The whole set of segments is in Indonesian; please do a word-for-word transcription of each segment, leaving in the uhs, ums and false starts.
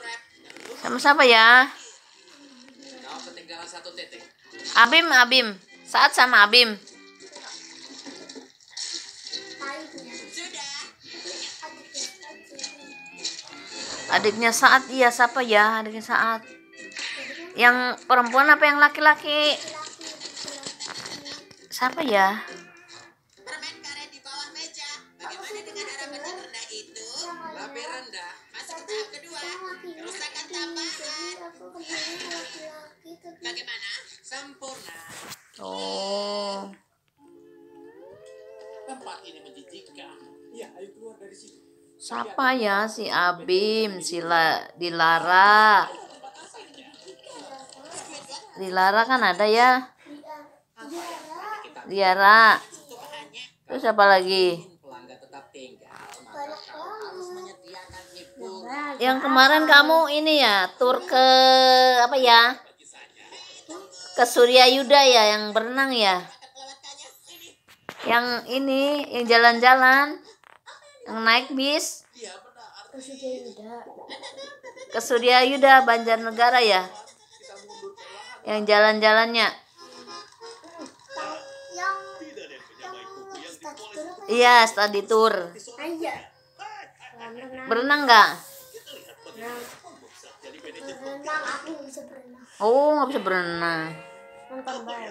Sama siapa ya? Abim, Abim. Saat sama Abim. Adiknya Saat, iya siapa ya? Adiknya Saat. Yang perempuan apa yang laki-laki? Siapa ya? Permen karet di bawah meja. Bagaimana dengan harapan yang rendah itu? Lebih rendah. Masuk ke tahap kedua. Kerusakan tambahan. Bagaimana? Sempurna. Oh. Tempat ini menjijikkan. Ya, ayo keluar dari sini. Siapa ya? Si Abim, si La, Dilara. Dilara kan ada ya? Diara. Terus apa lagi? Yang kemarin kamu ini ya, tur ke apa ya? Ke Surya Yuda ya, yang berenang ya? Yang ini, yang jalan-jalan, yang naik bis. Ke Surya Yuda. Ke Surya Yuda, Banjarnegara ya? Yang jalan-jalannya. Yang yang study tour apa? Iya, study tour. Aja. Berenang. Berenang nggak? Berenang aku nggak bisa berenang. Oh, nggak bisa berenang. Nonton bal.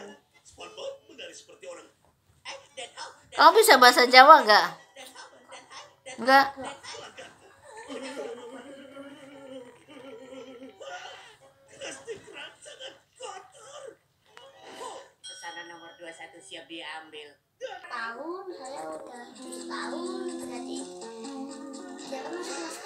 Kamu bisa bahasa Jawa nggak? Nggak. Pesanan nomor dua puluh satu siap diambil. Tahun saya udah tujuh tahun berarti. Jangan masuk kelas